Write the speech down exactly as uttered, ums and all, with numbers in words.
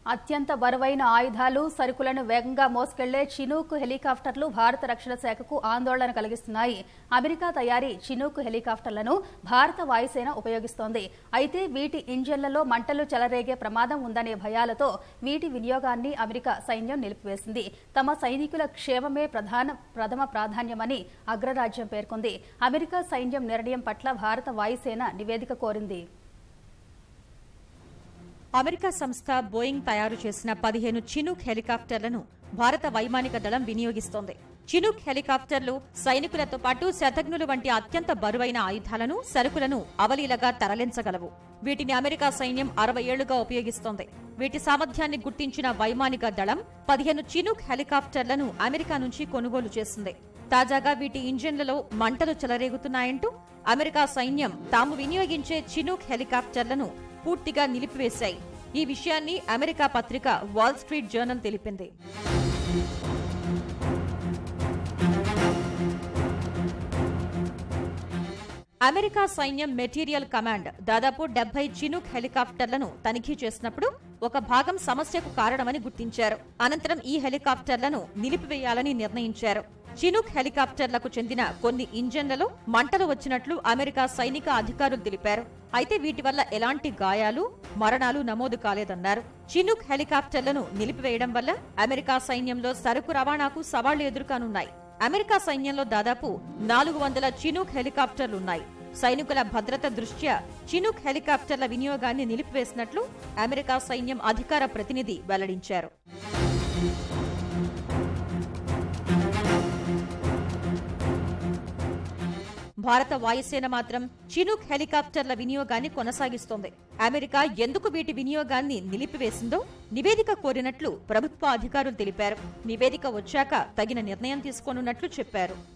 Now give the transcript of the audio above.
అత్యంత బరువైన ఆయుధాలు సరుకులను వేగంగా మోసుకెళ్లే చినూక్ హెలికాప్టర్లు భారత రక్షణ శాఖకు ఆందోళన కలిగిస్తున్నాయి. అమెరికా తయారీ చినూక్ హెలికాప్టర్లను భారత వాయుసేన ఉపయోగిస్తోంది. అయితే వీటి ఇంజన్లలో మంటలు చెలరేగే ప్రమాదం ఉందనే భయాలతో వీటి వినియోగాన్ని అమెరికా సైన్యం నిలిపివేసింది. తమ సైనికుల క్షేమమే ప్రధాన ప్రథమ ప్రాధాన్యమని అగ్రరాజ్యం పేర్కొంది. అమెరికా సైన్యం నిర్ణయం పట్ల భారత వాయుసేన నివేదిక కోరింది. అమెరికా సంస్థ బోయింగ్ తయారు చేసిన పదిహేను చినూక్ హెలికాప్టర్లను భారత వైమానిక దళం వినియోగిస్తోంది. చినూక్ హెలికాప్టర్లు సైనికులతో పాటు శతఘ్నులు వంటి అత్యంత బరువైన ఆయుధాలను, సరుకులను అవలీలగా తరలించగలవు. వీటిని అమెరికా సైన్యం అరవై ఏళ్లుగా ఉపయోగిస్తోంది. వీటి సామర్థ్యాన్ని గుర్తించిన వైమానిక దళం పదిహేను చినూక్ హెలికాప్టర్లను అమెరికా నుంచి కొనుగోలు చేసింది. తాజాగా వీటి ఇంజిన్లలో మంటలు చెలరేగుతున్నాయంటూ అమెరికా సైన్యం తాము వినియోగించే చినూక్ హెలికాప్టర్లను పూర్తిగా నిలిపివేశాయి. ఈ విషయాన్ని అమెరికా పత్రిక వాల్ స్ట్రీట్ జర్నల్ తెలిపింది. అమెరికా సైన్యం మెటీరియల్ కమాండ్ దాదాపు డెబ్బై చినూక్ హెలికాప్టర్లను తనిఖీ చేసినప్పుడు ఒక భాగం సమస్యకు కారణమని గుర్తించారు. అనంతరం ఈ హెలికాప్టర్లను నిలిపివేయాలని నిర్ణయించారు. చినూక్ హెలికాప్టర్లకు చెందిన కొన్ని ఇంజన్లలో మంటలు వచ్చినట్లు అమెరికా సైనిక అధికారులు తెలిపారు. అయితే వీటి వల్ల ఎలాంటి గాయాలు, మరణాలు నమోదు కాలేదన్నారు. చినూక్ హెలికాప్టర్లను నిలిపివేయడం వల్ల అమెరికా సైన్యంలో సరుకు రవాణాకు సవాళ్లు ఎదుర్కానున్నాయి. అమెరికా సైన్యంలో దాదాపు నాలుగు వందల చినూక్ హెలికాప్టర్లున్నాయి. సైనికుల భద్రత దృష్ట్యా చినూక్ హెలికాప్టర్ల వినియోగాన్ని నిలిపివేసినట్లు అమెరికా సైన్యం అధికార ప్రతినిధి వెల్లడించారు. భారత వాయుసేన మాత్రం చినూక్ హెలికాప్టర్ల వినియోగాన్ని కొనసాగిస్తోంది. అమెరికా ఎందుకు వీటి వినియోగాన్ని నిలిపివేసిందో నివేదిక కోరినట్లు ప్రభుత్వ అధికారులు తెలిపారు. నివేదిక వచ్చాక తగిన నిర్ణయం తీసుకోనున్నట్లు చెప్పారు.